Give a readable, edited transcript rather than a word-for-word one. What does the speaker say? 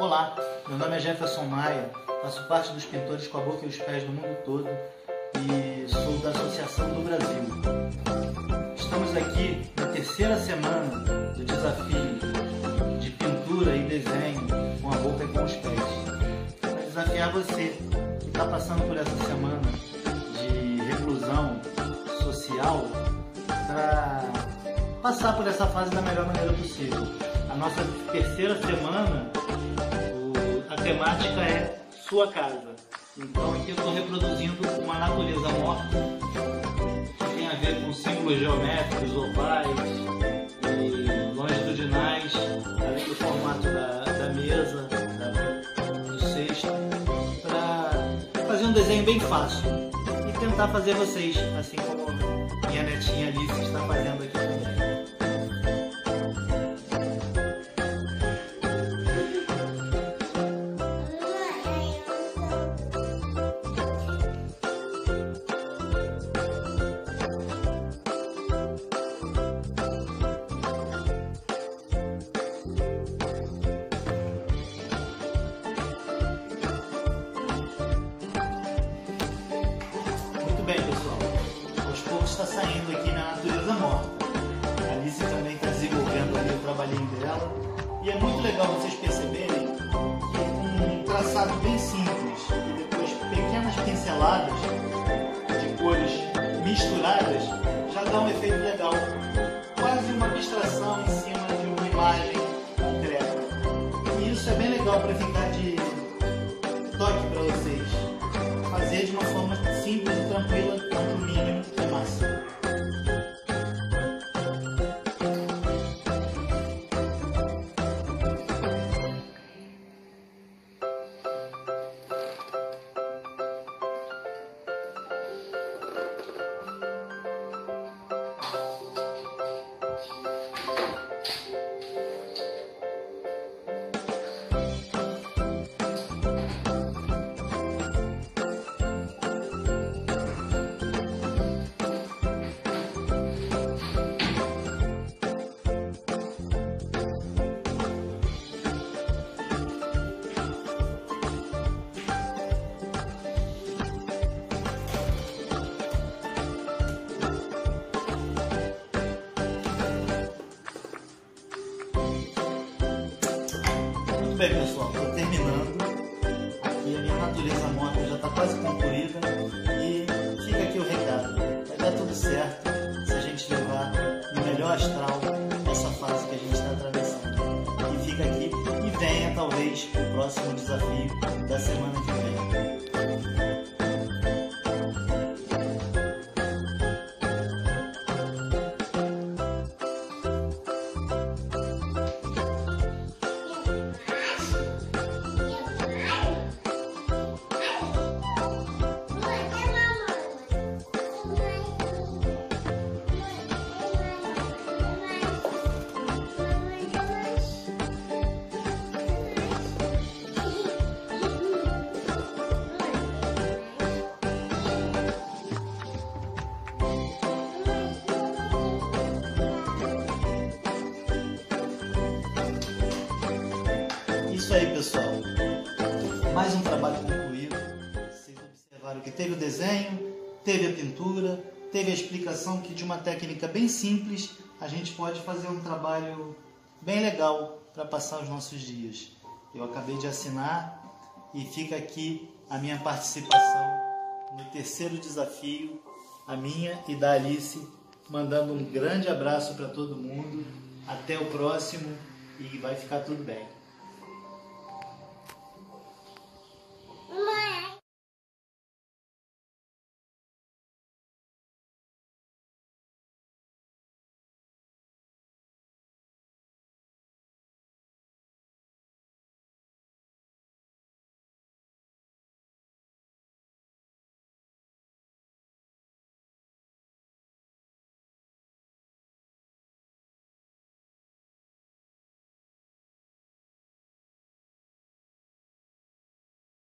Olá, meu nome é Jefferson Maia, faço parte dos pintores com a boca e os pés do mundo todo e sou da Associação do Brasil. Estamos aqui na terceira semana do desafio de pintura e desenho com a boca e com os pés. Para desafiar você que está passando por essa semana de reclusão social para passar por essa fase da melhor maneira possível. A nossa terceira semana, a temática é sua casa. Então aqui eu estou reproduzindo uma natureza morta que tem a ver com símbolos geométricos, ovais e longitudinais, além do formato da mesa, do cesto, para fazer um desenho bem fácil e tentar fazer vocês, assim como minha netinha Alice está fazendo aqui também. Bem, pessoal, aos poucos está saindo aqui na natureza morta. A Alice também está desenvolvendo ali o trabalhinho dela. E é muito legal vocês perceberem que um traçado bem simples e depois pequenas pinceladas de cores misturadas já dá um efeito legal. Quase uma abstração em cima de uma imagem concreta. E isso é bem legal para ficar de toque para vocês. Fazer de uma forma simples e tranquila, quanto mínimo é máximo. Bem, pessoal, estou terminando. Aqui a minha natureza morta já está quase concluída e fica aqui o recado. Vai dar tudo certo se a gente levar no melhor astral essa fase que a gente está atravessando. E fica aqui e venha talvez o próximo desafio da semana que vem. Isso aí, pessoal, mais um trabalho concluído. Vocês observaram que teve o desenho, teve a pintura, teve a explicação que de uma técnica bem simples a gente pode fazer um trabalho bem legal para passar os nossos dias. Eu acabei de assinar e fica aqui a minha participação no terceiro desafio, a minha e da Alice, mandando um grande abraço para todo mundo. Até o próximo e vai ficar tudo bem.